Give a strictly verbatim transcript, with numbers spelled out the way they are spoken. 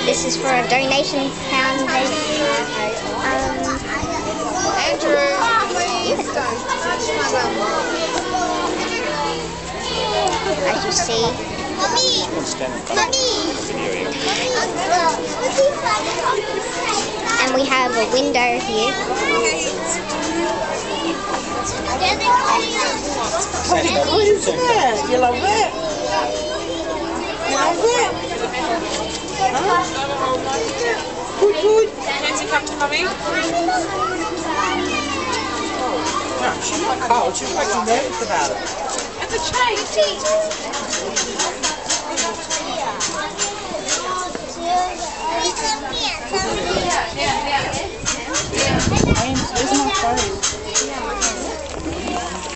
This is for a donation foundation. Um, Andrew, please don't. as you see. Mommy! And we have a window here. What is that? You love that? You love that? Huh? Good, good. Nancy, come to Mummy. No, she's not cold. She's making nervous about it. It's a chain. James, where's my phone?